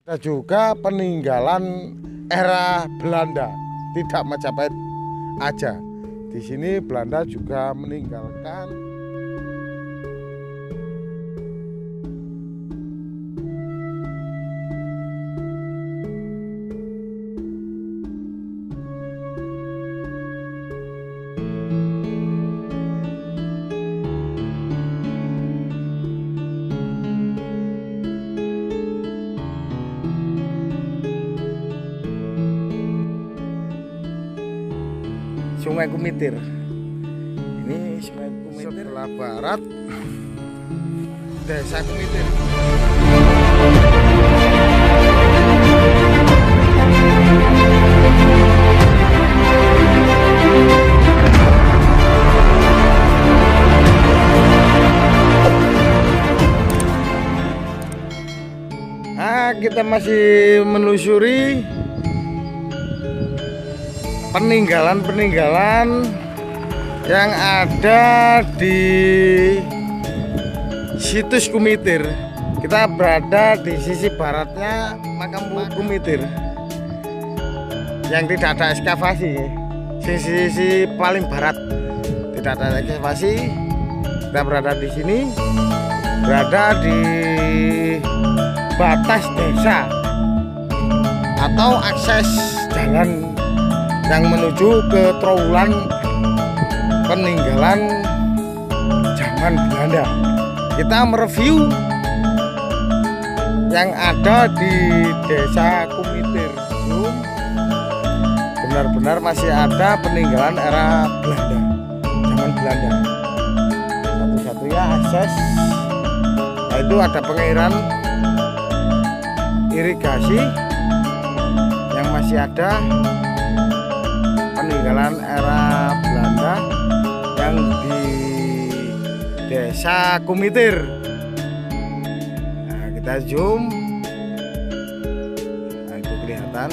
Ada juga peninggalan era Belanda, tidak Majapahit aja. Di sini Belanda juga meninggalkan Sungai Kumitir. Ini Sungai Kumitir sebelah barat Desa Kumitir. Nah, kita masih menelusuri peninggalan-peninggalan yang ada di situs Kumitir. Kita berada di sisi baratnya makam Kumitir yang tidak ada ekskavasi. Sisi paling barat tidak ada ekskavasi. Kita berada di sini, berada di batas desa atau akses jalan yang menuju ke Trowulan peninggalan zaman Belanda. Kita mereview yang ada di Desa Kumitir. Benar-benar masih ada peninggalan era Belanda, zaman Belanda. Satu-satunya akses, nah itu ada pengairan irigasi yang masih ada peninggalan era Belanda yang di Desa Kumitir. Nah, kita zoom, nah itu kelihatan.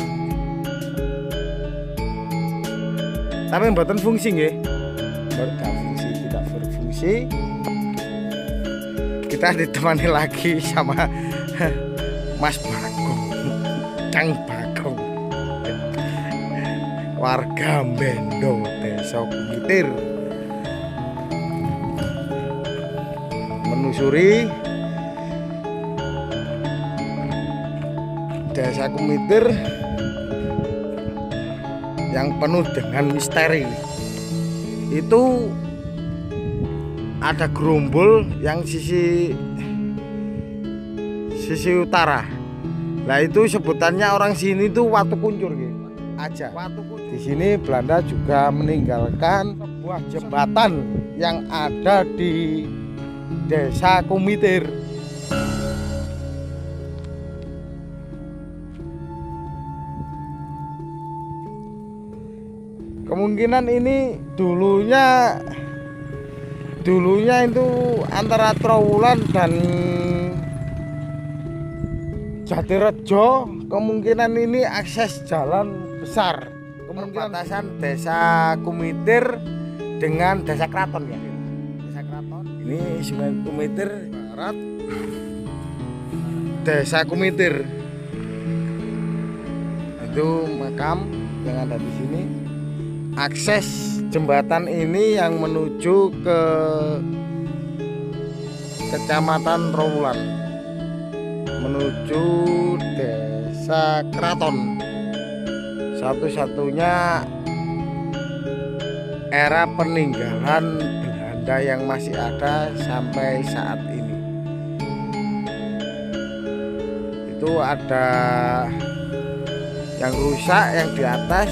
Tapi mboten fungsi nggih, tidak berfungsi. Kita ditemani lagi sama Mas Bagong, Kang Bagong, warga Bendo Desa Kumitir, menelusuri Desa Kumitir yang penuh dengan misteri. Itu ada gerombol yang sisi utara. Nah itu sebutannya orang sini tuh Watu Kuncur gitu aja. Di sini Belanda juga meninggalkan sebuah jembatan yang ada di Desa Kumitir. Kemungkinan ini dulunya itu antara Trowulan dan Jatirejo. Kemungkinan ini akses jalan besar, perbatasan Desa Kumitir dengan Desa Kraton ya. Desa Kraton. Ini Sungai Kumitir barat, Desa Kumitir. Itu makam yang ada di sini. Akses jembatan ini yang menuju ke Kecamatan Trowulan, menuju Desa Kraton. Satu-satunya era peninggalan Belanda yang masih ada sampai saat ini. Itu ada yang rusak, yang di atas.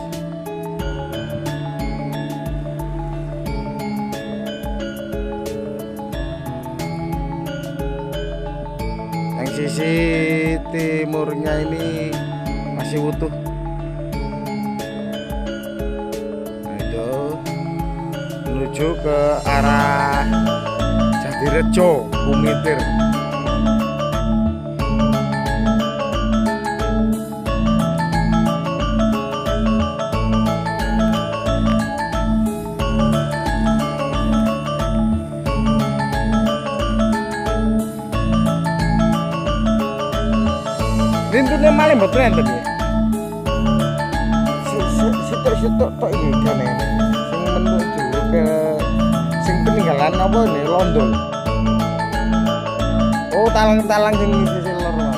Yang sisi timurnya ini masih utuh. Menuju ke arah Jatirejo Kumitir. Rintune malah mboten enten iki. Sitok-sitok tok iki gane. Sing menuju ke sing peninggalan apa nih London. Oh, talang-talang sing sisi lor.